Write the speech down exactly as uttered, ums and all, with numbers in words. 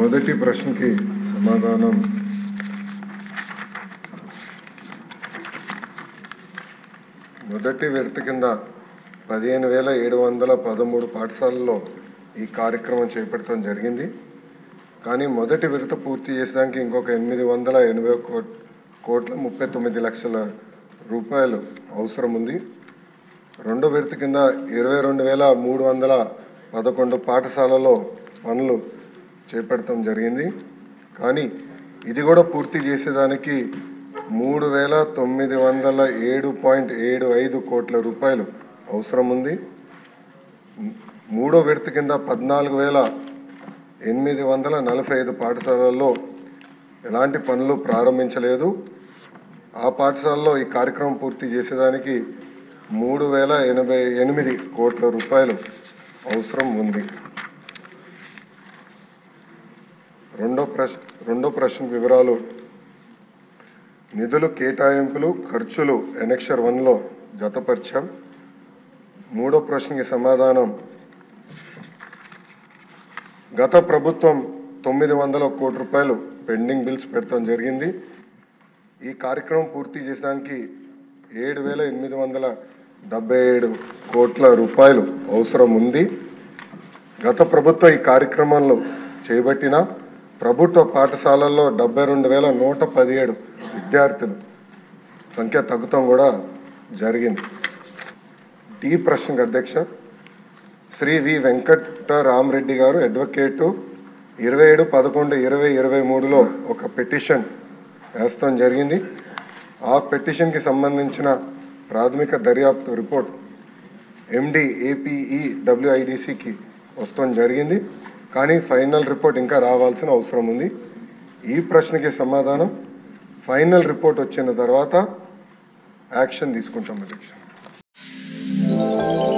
మొదటి ప్రశ్నకి సమాధానం మొదటి విడత కింద పదిహేను వేల ఏడు వందల పదమూడు పాఠశాలల్లో ఈ కార్యక్రమం చేపట్టడం జరిగింది. కానీ మొదటి విడత పూర్తి చేసడానికి ఇంకొక ఎనిమిది వందల ఎనభై కోట్ల ముప్పై తొమ్మిది లక్షల రూపాయలు అవసరం ఉంది. రెండో విడత కింద ఇరవై రెండు వేల మూడు వందల పదకొండు పాఠశాలలో పనులు చేపట్టడం జరిగింది. కానీ ఇది కూడా పూర్తి చేసేదానికి మూడు వేల తొమ్మిది వందల ఏడు పాయింట్ ఏడు ఐదు కోట్ల రూపాయలు అవసరం ఉంది. మూడో విడత కింద పద్నాలుగు వేల ఎనిమిది వందల నలభై ఐదు పాఠశాలల్లో ఎలాంటి పనులు ప్రారంభించలేదు. ఆ పాఠశాలలో ఈ కార్యక్రమం పూర్తి చేసేదానికి మూడు వేల ఎనభై ఎనిమిది కోట్ల రూపాయలు అవసరం ఉంది. రెండో ప్రశ్న రెండో ప్రశ్న వివరాలు. నిధులు కేటాయింపులు ఖర్చులు ఎనెక్షర్ వన్లో జతపరిచాం. మూడో ప్రశ్నకి సమాధానం గత ప్రభుత్వం తొమ్మిది వందల కోటి రూపాయలు పెండింగ్ బిల్స్ పెట్టడం జరిగింది. ఈ కార్యక్రమం పూర్తి చేసడానికి ఏడు వేల ఎనిమిది వందల డెబ్బై ఏడు కోట్ల రూపాయలు అవసరం ఉంది. గత ప్రభుత్వం ఈ కార్యక్రమంలో చేపట్టిన ప్రభుత్వ పాఠశాలల్లో డెబ్బై రెండు వేల నూట పదిహేడు విద్యార్థులు సంఖ్య తగ్గుతాం కూడా జరిగింది. డి ప్రశ్నకు అధ్యక్ష శ్రీ వి వెంకట రామరెడ్డి గారు అడ్వకేటు ఇరవై ఏడు పదకొండు ఇరవై ఇరవై మూడులో ఒక పిటిషన్ వేస్తాం జరిగింది. ఆ పిటిషన్కి సంబంధించిన ప్రాథమిక దర్యాప్తు రిపోర్ట్ ఎండి ఏపీఈ డబ్ల్యూఐడిసికి వస్తాం జరిగింది. కానీ ఫైనల్ రిపోర్ట్ ఇంకా రావాల్సిన అవసరం ఉంది. ఈ ప్రశ్నకి సమాధానం ఫైనల్ రిపోర్ట్ వచ్చిన తర్వాత యాక్షన్ తీసుకుంటాం అధ్యక్ష.